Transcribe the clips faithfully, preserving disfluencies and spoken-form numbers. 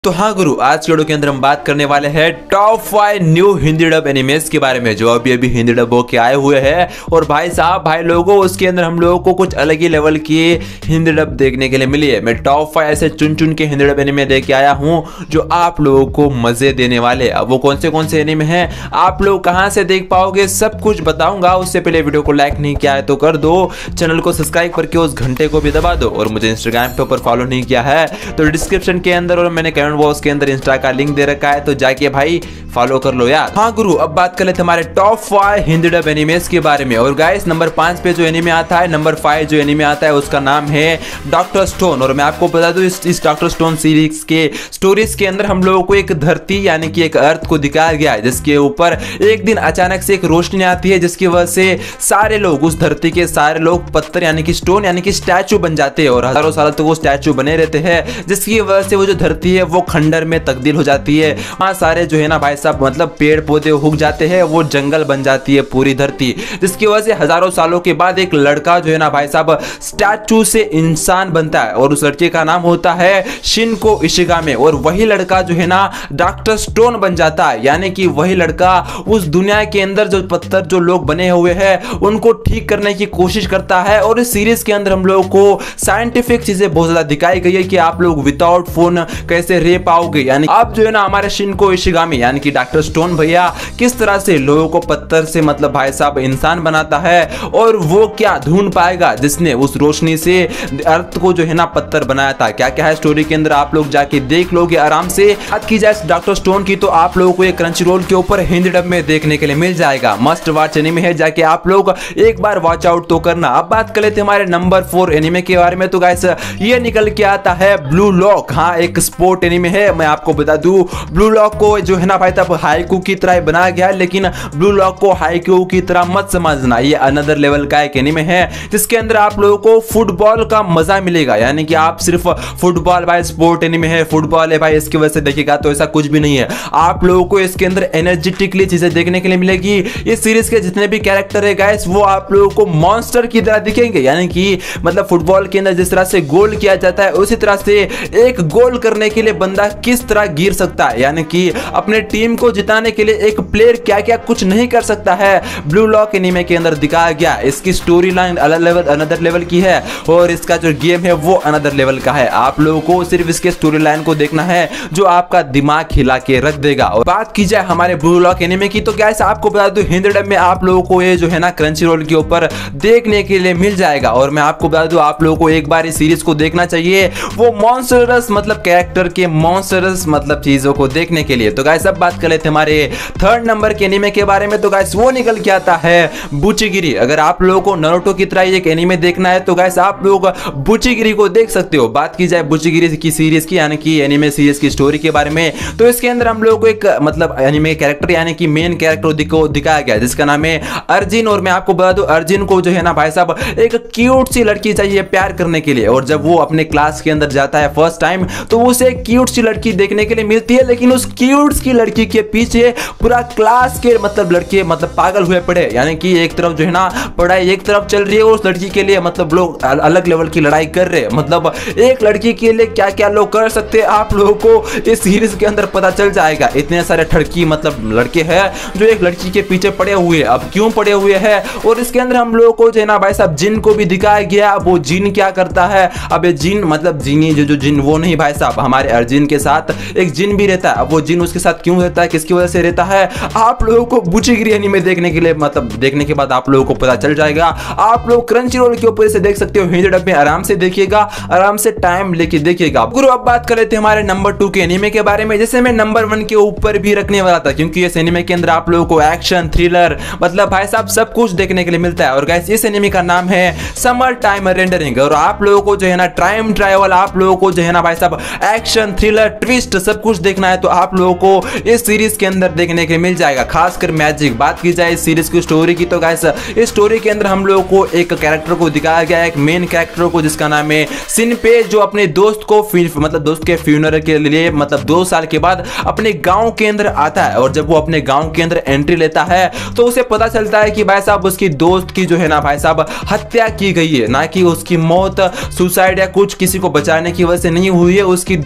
तो हाँ गुरु, आज के वीडियो के अंदर हम बात करने वाले हैं top five new Hindi dub animes के बारे में जो अभी अभी हिंदी डब होके आए हुए हैं। और भाई साहब भाई लोगों, उसके अंदर हम लोगों को कुछ अलग ही लेवल की हिंदी डब देखने के लिए मिली है। मैं टॉप फाइव ऐसे चुन चुन के हिंदी डब एनिमे लेके आया हूँ जो आप लोगों को मजे देने वाले। अब वो कौन से कौन से एनिमे हैं, आप लोग कहाँ से देख पाओगे, सब कुछ बताऊंगा। उससे पहले वीडियो को लाइक नहीं किया है तो कर दो, चैनल को सब्सक्राइब करके उस घंटे को भी दबा दो, और मुझे इंस्टाग्राम पे ऊपर फॉलो नहीं किया है तो डिस्क्रिप्शन के अंदर और मैंने कमेंट बॉक्स के अंदर इंस्टा का लिंक दे रखा है, तो जाके भाई फॉलो कर लो यार। हाँ गुरु, अब बात कर लेते हमारे top five Hindi dub animes के बारे में। और गाइस, नंबर पांच पे जो एनिमे आता है, नंबर फाइव जो एनिमे आता है उसका नाम है डॉक्टर स्टोन। और मैं आपको बता दूं, इस, इस डॉक्टर स्टोन सीरीज के स्टोरीज के अंदर हम लोगों को एक धरती यानी कि एक अर्थ को दिखाया गया है, जिसके ऊपर एक दिन अचानक से एक रोशनी आती है, जिसकी वजह से सारे लोग, उस धरती के सारे लोग पत्थर यानी कि स्टोन यानी कि स्टैचू बन जाते हैं और हजारों सालों तक वो स्टैचू बने रहते हैं, जिसकी वजह से वो जो धरती है वो खंडर में तब्दील हो जाती है। वहां सारे जो है ना भाई साहब मतलब पेड़ पौधे उग जाते हैं, वो जंगल बन जाती है पूरी धरती, जिसकी वजह से हजारों सालों के बाद एक लड़का जो है ना भाई साहब स्टैचू से इंसान बनता है, और उस लड़के का नाम होता है शिनको इशिगामे। और वही लड़का जो है ना डॉक्टर स्टोन बन जाता है, यानी कि वही लड़का उस दुनिया के अंदर जो पत्थर जो लोग बने हुए हैं उनको ठीक करने की कोशिश करता है। और इस सीरीज के अंदर हम लोगों को साइंटिफिक चीजें बहुत ज्यादा दिखाई गई है कि आप लोग विदाउट फोन कैसे रह पाओगे, यानी आप जो है ना हमारे शिनको इशिगामी यानी कि डॉक्टर स्टोन भैया किस तरह से लोगों को पत्थर से मतलब भाई साहब इंसान बनाता है, और वो क्या ढूंढ पाएगा जिसने उस रोशनी से अर्थ को जो है ना पत्थर बनाया था। क्या क्या है स्टोरी के अंदर आप लोग जाके देख लोगे आराम से। बात की जाए डॉक्टर स्टोन की तो आप लोगों को एक क्रंची रोल के ऊपर हिंदी डब में देखने के लिए मिल जाएगा। मस्ट वॉच एनिमे है, जाके आप लोग एक बार वॉच आउट तो करना। अब बात कर लेते हैं हमारे नंबर फोर एनिमे के बारे में। तो गाइस, ये निकल के आता है ब्लू लॉक। हाँ, एक स्पोर्ट एनिमे है। मैं आपको बता दूं, ब्लू लॉक को जो है ना भाई साहब हाइकू की तरह बनाया गया है, लेकिन ब्लू लॉक को हाइकू की तरह मत समझना। ये अनदर लेवल का एक एनिमे है जिसके अंदर आप लोगों को फुटबॉल का मजा मिलेगा, यानी कि आप सिर्फ फुटबॉल भाई स्पोर्ट एनिमे है, फुटबॉल है भाई, इसकी वजह से देखिएगा तो ऐसा कुछ भी नहीं है। आप लोगों को इसके अंदर एनर्जेटिकली चीजें देखने के लिए मिलेगी। इस सीरीज के जितने भी कैरेक्टर है गाइस, वो आप लोगों को मॉन्स्टर की तरह दिखेंगे, यानी कि मतलब फुटबॉल के अंदर जिस तरह से गोल किया जाता है उसी तरह से एक गोल करने के लिए बंदा किस तरह गिर सकता है, यानी कि अपने टीम को जिताने के लिए एक प्लेयर क्या क्या कुछ नहीं कर सकता है, ब्लू लॉक एनीमे के अंदर दिखाया गया। इसकी स्टोरी लाइन अलग लेवल अनदर लेवल की है, और इसका जो गेम है वो अनदर लेवल का है। आप लोगों को सिर्फ इसके स्टोरी लाइन को देखना है जो आपका दिमाग हिला के रख देगा। और बात की जाए हमारे ब्लू लॉक एनीमे की तो गाइस, आपको बता दूं हिंदी डब में आप लोगों को ये जो है ना क्रंची रोल के ऊपर देखने के लिए मिल जाएगा। और मैं आपको बता दूं, आप लोगों को एक बार इस सीरीज को देखना चाहिए, वो मॉन्स्टरस मतलब कैरेक्टर के मॉन्स्टरस मतलब चीजों को देखने के लिए। तो गाइस, अब बात कर लेते हैं हमारे थर्ड नंबर के एनीमे के बारे में। तो गाइस, वो निकल के आता है बुचिगिरी। अगर आप लोगों को नारुतो की तरह एक एनीमे देखना है तो गाइस आप लोग बुचिगिरी को देख सकते हो। बात की जाए बुचिगिरी की सीरीज की यानी कि एनीमे सीरीज की स्टोरी के बारे में, तो इसके अंदर हम लोगों को एक मतलब एनीमे कैरेक्टर यानी कि मेन कैरेक्टर को दिखाया गया जिसका नाम है अर्जुन। और मैं आपको बता दूं, अर्जुन को जो है ना भाई साहब एक क्यूट सी लड़की चाहिए प्यार करने के लिए, और जब वो अपने क्लास के अंदर जाता है फर्स्ट टाइम तो उसे एक क्यूट सी लड़की देखने के लिए मिलती है, लेकिन उस क्यूट की लड़की के पीछे पूरा क्लास के मतलब लड़के मतलब पागल हुए पड़े, यानी कि एक तरफ जो है ना पढ़ाई एक तरफ चल रही है, उस लड़की के लिए मतलब लोग अलग लेवल की लड़ाई कर रहे हैं। मतलब एक लड़की के लिए क्या क्या लोग कर सकते हैं आप लोगों को इस सीरीज के अंदर पता चल जाएगा। इतने सारे ठड़की मतलब लड़के हैं जो एक लड़की के पीछे पड़े हुए हैं। अब क्यों पड़े हुए हैं, और इसके अंदर हम लोगों को जो है ना भाई साहब जिन को भी दिखाया गया। वो जिन क्या करता है, अब ये जिन मतलब जिनी जो जो जिन वो नहीं भाई साहब, हमारे अर्जुन के साथ एक जिन भी रहता है। अब वो जिन उसके साथ क्यों रहता है, किसकी वजह से रहता है, आप लोगों को बुचिगिरी एनीमे देखने के लिए मतलब देखने के बाद आप लोगों को पता चल जाएगा। आप लोग क्रंची रोल के ऊपर से देख सकते हो, हिंदी डब में आराम से देखिएगा, आराम से टाइम लेके देखिएगा। गुरु, अब बात कर लेते हैं हमारे नंबर टू के एनीमे के बारे में, जैसे मैं नंबर वन के ऊपर भी रखने वाला था, क्योंकि इस एनीमे के अंदर आप लोगों को एक्शन थ्रिलर मतलब भाई साहब सब कुछ देखने के लिए मिलता है। और गाइस, इस एनीमे का नाम है समर टाइम रेंडरिंग। और आप लोगों को जो है ना टाइम ट्रैवल, आप लोगों को जो है ना भाई साहब एक्शन थ्रिलर ट्विस्ट सब कुछ देखना है तो आप लोगों को इस सीरीज के अंदर देखने के मिल जाएगा, खासकर मैजिक। बात की जाए इस सीरीज की स्टोरी की तो गाइस, इस स्टोरी के अंदर हम लोगों को एक कैरेक्टर को दिखाया गया है, एक मेन कैरेक्टर को जिसका नाम है सिनपे, जो अपने दोस्त को मतलब दोस्त के फ्यूनरल के लिए मतलब दो साल के बाद अपने गांव के अंदर आता है। और जब वो अपने गांव के अंदर एंट्री लेता है तो उसे पता चलता है कि भाई साहब उसकी दोस्त की जो है ना भाई साहब हत्या की गई है, ना कि उसकी मौत सुसाइड या कुछ किसी को बचाने की वजह से नहीं हुई है, उसकी दोस्त की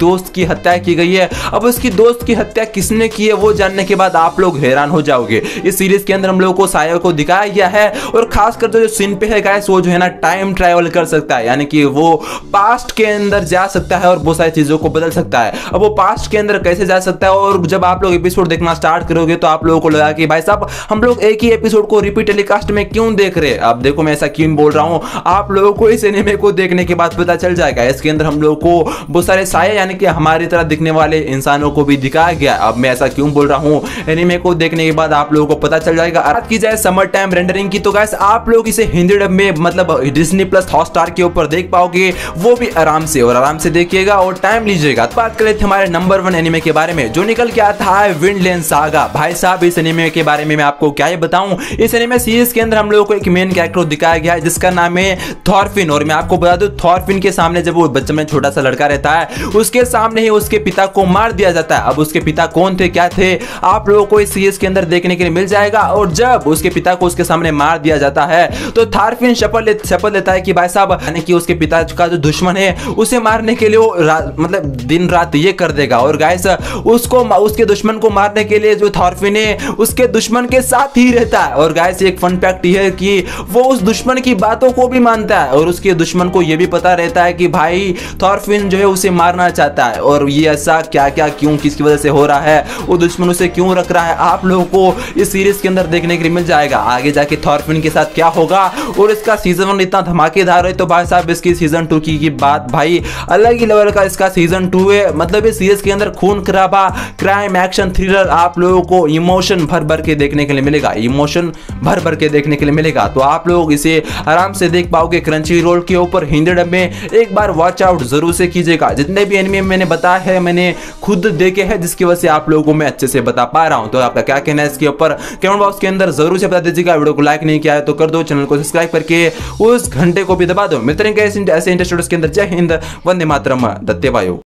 हत्या की गई है। अब उसकी दोस्त की हत्या किसने की है वो जानने के बाद आप लोग हैरान हो जाओगे। इस सीरीज के अंदर हम लोगों को साया को दिखाया गया है और खासकर जो सीन पे है गाइस वो जो है ना टाइम ट्रैवल कर सकता है, यानी कि वो पास्ट के अंदर जा सकता है और बहुत सारी चीजों को बदल सकता है। अब वो पास्ट के अंदर कैसे जा सकता है, और जब आप लोग एपिसोड देखना स्टार्ट करोगे तो आप लोगों को लगा कि भाई साहब हम लोग एक ही एपिसोड को रिपीट टेलीकास्ट में क्यों देख रहे हैं। अब देखो मैं ऐसा क्यों बोल रहा हूं, आप लोगों को इस एनीमे को देखने के बाद पता चल जाएगा। इसके अंदर हम लोगों को बहुत सारे साया यानी कि हमारी तरह दिखने वाले इंसानों को भी दिखाया गया। अब मैं ऐसा क्यों बोल रहा हूं, एनीमे को देखने के बाद आप लोगों को पता चल जाएगा। बात की जाए समर टाइम रेंडरिंग की तो गाइस आप लोग इसे हिंदी डब में मतलब डिज्नी प्लस हॉटस्टार के ऊपर देख पाओगे, वो भी आराम से और आराम से देखिएगा और टाइम लीजिएगा। बात करें हमारे नंबर वन एनीमे के बारे में जो निकल के आता है विंडलैंड सागा। भाई साहब इस एनीमे के बारे में मैं आपको क्या ही बताऊं, इस एनीमे सीरीज के अंदर हम लोगों को एक मेन कैरेक्टर दिखाया गया है जिसका नाम है थॉरफिन। और मैं आपको बता दूं थॉरफिन के सामने जब वो बच्चे में छोटा सा लड़का रहता है उसके सामने ही उसके पिता को मार दिया जाता है। अब उसके पिता कौन थे क्या थे आप लोगों को इस सीरीज के अंदर देखने के लिए मिल जाएगा। और जब उसके पिता को उसके सामने मार दिया जाता है तो थॉरफिन शपथ ले, शपथ लेता है कि भाई साहब यानी कि उसके पिता का जो दुश्मन है उसे मारने के लिए वो मतलब दिन रात ये कर देगा। और गाइस उसको उसके दुश्मन को मारने के लिए जो थॉरफिन है उसके दुश्मन के साथ ही रहता है। और गाइस एक फन फैक्ट ये है कि वो उस दुश्मन की बातों को भी मानता है और उसके दुश्मन को यह भी पता रहता है कि भाई थॉरफिन जो है उसे मारना चाहता है और ये ऐसा क्या क्या क्यों किसकी वजह से हो रहा है, वो दुश्मन उसे क्यों रख रहा है, आप लोगों को इस सीरीज के अंदर देखने के लिए मिल जाएगा। आगे जाके थॉरफिन के साथ क्या होगा और इसका सीजन वन इतना धमाकेदार है तो भाई साहब इसकी सीजन टू की, की बात भाई अलग ही लेवल का इसका सीजन टू है। मतलब इस सीरीज के अंदर खून खराबा क्राइम एक्शन थ्रिलर आप लोगों को इमोशन भर भर के देखने के लिए मिलेगा, इमोशन भर भर के देखने के लिए मिलेगा। तो आप लोग इसे आराम से देख पाओगे क्रंची रोल के ऊपर हिंदी डब में। एक बार वॉच आउट जरूर से कीजिएगा। जितने भी एनिमे मैंने बताया है मैंने खुद देखे हैं जिसकी वजह से आप लोगों को मैं अच्छे से बता पा रहा हूं। तो आपका क्या कहना है इसके ऊपर कमेंट बॉक्स के अंदर जरूर से बता दीजिएगा। वीडियो को लाइक नहीं किया है तो कर दो, चैनल को सब्सक्राइब करके उस घंटे को भी दबा दो। मित्र ऐसे इंटरेस्टेड के अंदर जय हिंद, वंदे मातरम, दत्ते वायु।